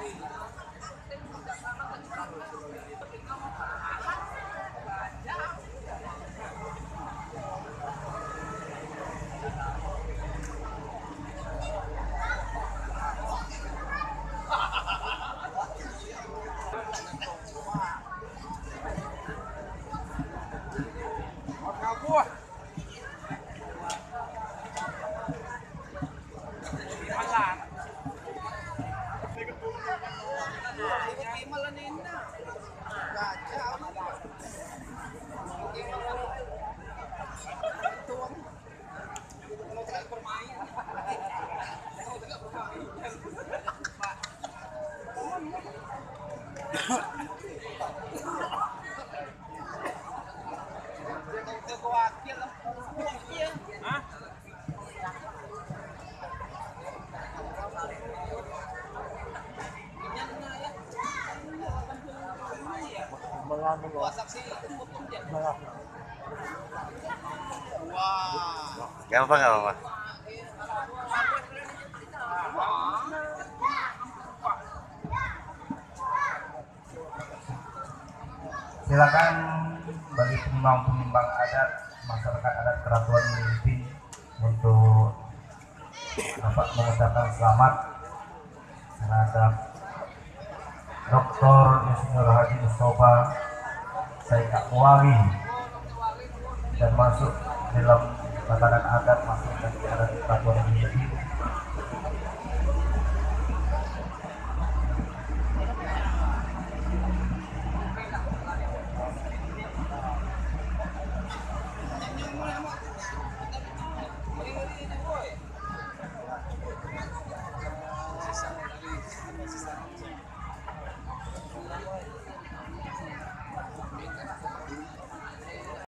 Gampang nggak apa? Silakan bagi penimbang adat, masyarakat adat Keratuan Mimpi untuk dapat mengucapkan selamat terhadap Dr. Insinyur Haji Mustafa Said Akwari dan masuk dalam tatanan adat masuk dari adat Keratuan Mimpi